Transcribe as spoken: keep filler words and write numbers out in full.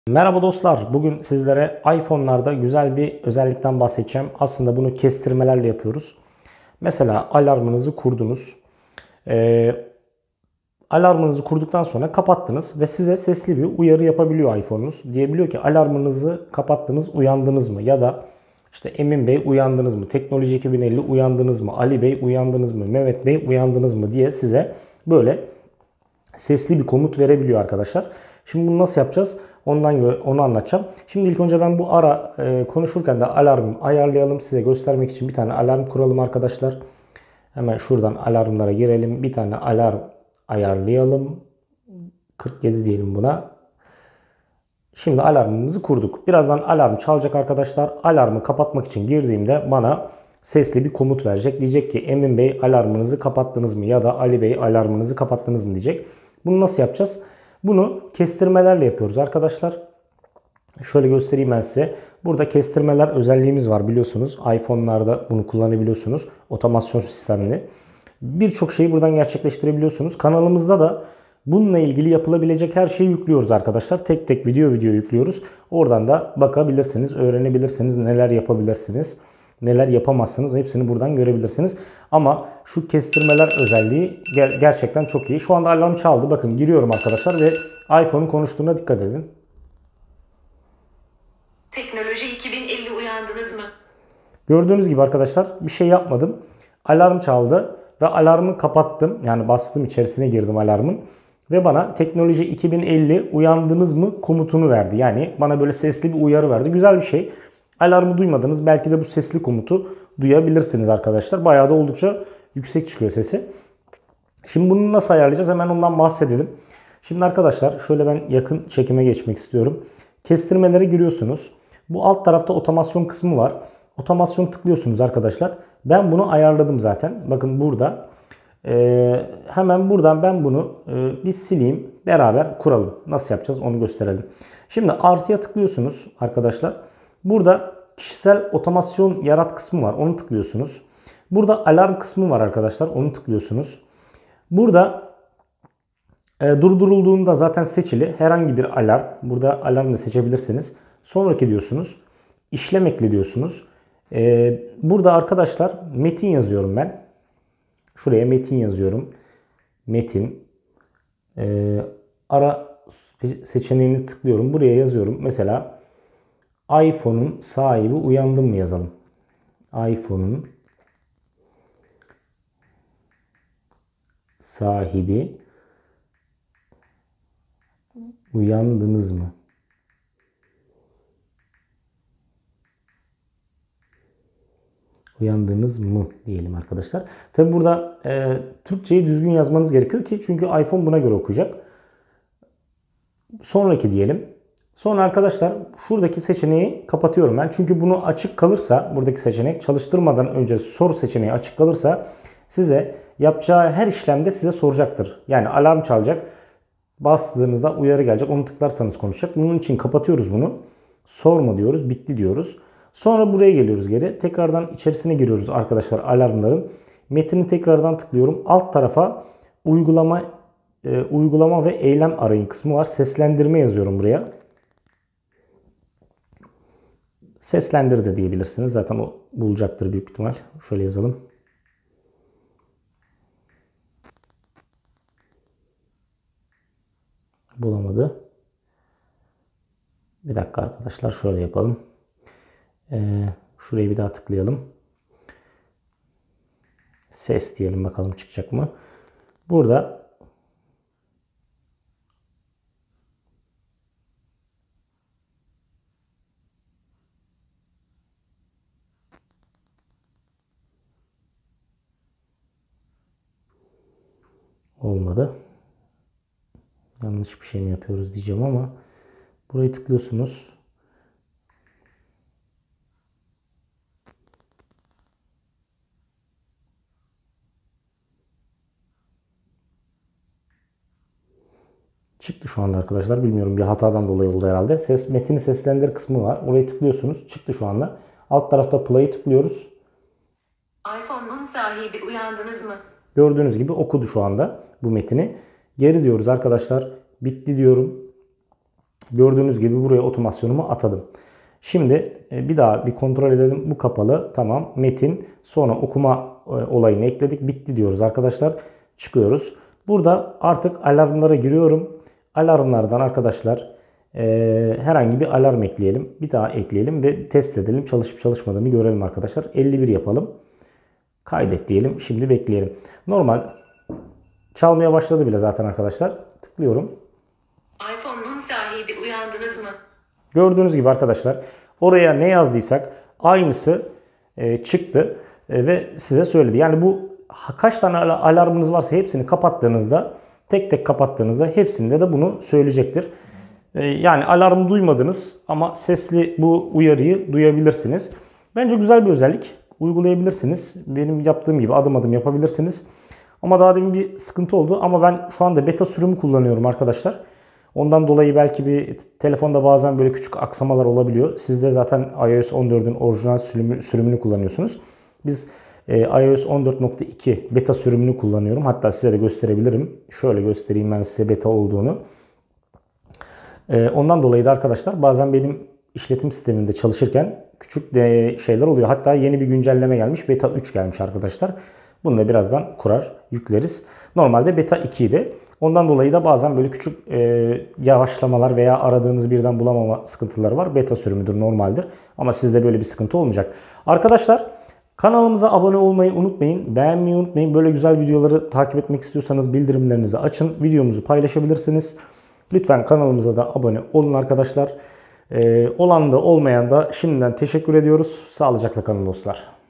Merhaba dostlar. Bugün sizlere iPhone'larda güzel bir özellikten bahsedeceğim. Aslında bunu kestirmelerle yapıyoruz. Mesela alarmınızı kurdunuz. Ee, alarmınızı kurduktan sonra kapattınız ve size sesli bir uyarı yapabiliyor iPhone'unuz. Diyebiliyor ki alarmınızı kapattınız, uyandınız mı? Ya da işte Emin Bey uyandınız mı? Teknoloji iki bin elli uyandınız mı? Ali Bey uyandınız mı? Mehmet Bey uyandınız mı diye size böyle sesli bir komut verebiliyor arkadaşlar. Şimdi bunu nasıl yapacağız? Ondan onu anlatacağım. Şimdi ilk önce ben bu ara e, konuşurken de alarm ayarlayalım. Size göstermek için bir tane alarm kuralım arkadaşlar. Hemen şuradan alarmlara girelim. Bir tane alarm ayarlayalım. kırk yedi diyelim buna. Şimdi alarmımızı kurduk. Birazdan alarm çalacak arkadaşlar. Alarmı kapatmak için girdiğimde bana sesli bir komut verecek. Diyecek ki Emin Bey alarmınızı kapattınız mı? Ya da Ali Bey alarmınızı kapattınız mı diyecek. Bunu nasıl yapacağız? Bunu kestirmelerle yapıyoruz arkadaşlar. Şöyle göstereyim ben size. Burada kestirmeler özelliğimiz var biliyorsunuz. iPhone'larda bunu kullanabiliyorsunuz. Otomasyon sistemli. Birçok şeyi buradan gerçekleştirebiliyorsunuz. Kanalımızda da bununla ilgili yapılabilecek her şeyi yüklüyoruz arkadaşlar. Tek tek video video yüklüyoruz. Oradan da bakabilirsiniz, öğrenebilirsiniz, neler yapabilirsiniz, neler yapamazsınız. Hepsini buradan görebilirsiniz. Ama şu kestirmeler özelliği ger gerçekten çok iyi. Şu anda alarm çaldı. Bakın giriyorum arkadaşlar ve iPhone'un konuştuğuna dikkat edin. Teknoloji iki bin elli uyandınız mı? Gördüğünüz gibi arkadaşlar bir şey yapmadım. Alarm çaldı ve alarmı kapattım. Yani bastım, içerisine girdim alarmın. Ve bana teknoloji iki bin elli uyandınız mı komutunu verdi. Yani bana böyle sesli bir uyarı verdi. Güzel bir şey. Alarmı duymadınız. Belki de bu sesli komutu duyabilirsiniz arkadaşlar. Bayağı da oldukça yüksek çıkıyor sesi. Şimdi bunu nasıl ayarlayacağız? Hemen ondan bahsedelim. Şimdi arkadaşlar şöyle ben yakın çekime geçmek istiyorum. Kestirmelere giriyorsunuz. Bu alt tarafta otomasyon kısmı var. Otomasyon tıklıyorsunuz arkadaşlar. Ben bunu ayarladım zaten. Bakın burada. Ee, hemen buradan ben bunu e, bir sileyim. Beraber kuralım. Nasıl yapacağız onu gösterelim. Şimdi artıya tıklıyorsunuz arkadaşlar. Burada kişisel otomasyon yarat kısmı var. Onu tıklıyorsunuz. Burada alarm kısmı var arkadaşlar. Onu tıklıyorsunuz. Burada e, durdurulduğunda zaten seçili herhangi bir alarm. Burada alarmı seçebilirsiniz. Sonraki diyorsunuz. İşlem ekle diyorsunuz. E, burada arkadaşlar metin yazıyorum ben. Şuraya metin yazıyorum. Metin. E, ara seçeneğini tıklıyorum. Buraya yazıyorum. Mesela iPhone'un sahibi uyandı mı yazalım. iPhone'un sahibi uyandınız mı? Uyandınız mı diyelim arkadaşlar. Tabi burada e, Türkçeyi düzgün yazmanız gerekiyor ki çünkü iPhone buna göre okuyacak. Sonraki diyelim. Sonra arkadaşlar şuradaki seçeneği kapatıyorum ben. Çünkü bunu açık kalırsa buradaki seçenek çalıştırmadan önce soru seçeneği açık kalırsa size yapacağı her işlemde size soracaktır. Yani alarm çalacak. Bastığınızda uyarı gelecek. Onu tıklarsanız konuşacak. Bunun için kapatıyoruz bunu. Sorma diyoruz. Bitti diyoruz. Sonra buraya geliyoruz geri. Tekrardan içerisine giriyoruz arkadaşlar alarmların. Metini tekrardan tıklıyorum. Alt tarafa uygulama e, uygulama ve eylem arayın kısmı var. Seslendirme yazıyorum buraya. Seslendir de diyebilirsiniz. Zaten o bulacaktır büyük ihtimal. Şöyle yazalım. Bulamadı. Bir dakika arkadaşlar şöyle yapalım. Ee, şurayı bir daha tıklayalım. Ses diyelim bakalım çıkacak mı? Burada olmadı. Yanlış bir şey mi yapıyoruz diyeceğim ama burayı tıklıyorsunuz. Çıktı şu anda arkadaşlar. Bilmiyorum bir hatadan dolayı oldu herhalde. Ses metini seslendir kısmı var. Orayı tıklıyorsunuz. Çıktı şu anda. Alt tarafta play'i tıklıyoruz. iPhone'un sahibi uyandınız mı? Gördüğünüz gibi okudu şu anda bu metini. Geri diyoruz arkadaşlar. Bitti diyorum. Gördüğünüz gibi buraya otomasyonumu atadım. Şimdi bir daha bir kontrol edelim. Bu kapalı. Tamam. Metin. Sonra okuma olayını ekledik. Bitti diyoruz arkadaşlar. Çıkıyoruz. Burada artık alarmlara giriyorum. Alarmlardan arkadaşlar e, herhangi bir alarm ekleyelim. Bir daha ekleyelim ve test edelim. Çalışıp çalışmadığını görelim arkadaşlar. elli bir yapalım. Kaydet diyelim. Şimdi bekleyelim. Normal çalmaya başladı bile zaten arkadaşlar. Tıklıyorum. iPhone'un sahibi uyandınız mı? Gördüğünüz gibi arkadaşlar oraya ne yazdıysak aynısı e, çıktı e, ve size söyledi. Yani bu kaç tane alarmınız varsa hepsini kapattığınızda, tek tek kapattığınızda hepsinde de bunu söyleyecektir. E, yani alarm duymadınız ama sesli bu uyarıyı duyabilirsiniz. Bence güzel bir özellik. Uygulayabilirsiniz. Benim yaptığım gibi adım adım yapabilirsiniz. Ama daha demin bir sıkıntı oldu. Ama ben şu anda beta sürümü kullanıyorum arkadaşlar. Ondan dolayı belki bir telefonda bazen böyle küçük aksamalar olabiliyor. Siz de zaten iOS on dördün orijinal sürümü, sürümünü kullanıyorsunuz. Biz e, iOS on dört nokta iki beta sürümünü kullanıyorum. Hatta size de gösterebilirim. Şöyle göstereyim ben size beta olduğunu. E, ondan dolayı da arkadaşlar bazen benim işletim sisteminde çalışırken küçük de şeyler oluyor. Hatta yeni bir güncelleme gelmiş. Beta üç gelmiş arkadaşlar. Bunu da birazdan kurar, yükleriz. Normalde beta iki idi. Ondan dolayı da bazen böyle küçük e, yavaşlamalar veya aradığınız birden bulamama sıkıntıları var. Beta sürümüdür, normaldir. Ama sizde böyle bir sıkıntı olmayacak. Arkadaşlar kanalımıza abone olmayı unutmayın. Beğenmeyi unutmayın. Böyle güzel videoları takip etmek istiyorsanız bildirimlerinizi açın. Videomuzu paylaşabilirsiniz. Lütfen kanalımıza da abone olun arkadaşlar. E, olan da olmayan da şimdiden teşekkür ediyoruz. Sağlıcakla kalın dostlar.